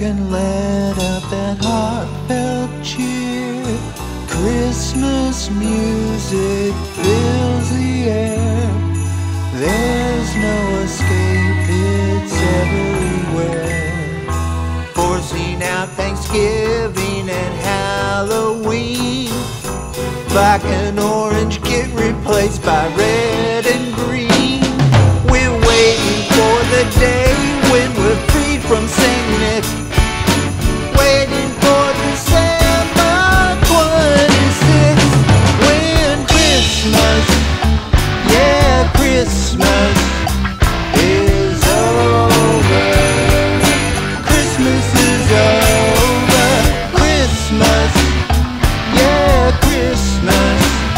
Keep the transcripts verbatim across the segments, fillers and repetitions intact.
can let out that heartfelt cheer. Christmas music fills the air. There's no escape, it's everywhere. Forcing out Thanksgiving and Halloween. Black and orange get replaced by red and green. We're waiting for the day when we're free from Saint Nick. Waiting for December twenty-sixth, when Christmas, yeah, Christmas is over. Christmas is over. Christmas, yeah, Christmas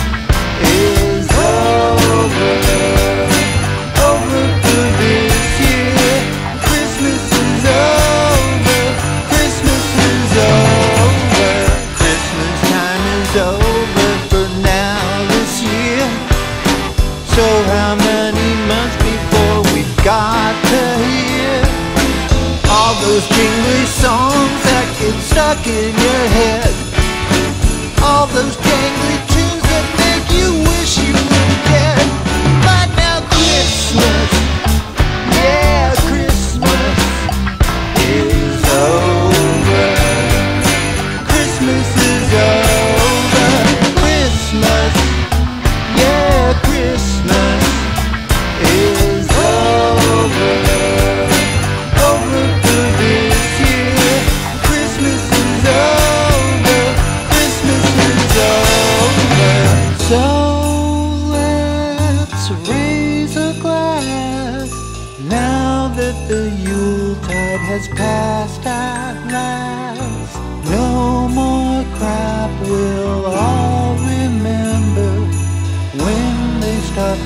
is over. Over for this year. Christmas is over. Christmas is over. Christmas time is over for now this year. So how many months before we've got to hear all those jingly songs that get stuck in your head? All those jangly tunes that make you wish you were dead. But now Christmas, yeah, Christmas is over. Christmas is over. Christmas, yeah, Christmas is over. Over for this year. Christmas is over. Christmas is over. So let's raise a glass now that the Yuletide has passed at last. No more crap, we'll all remember when they stop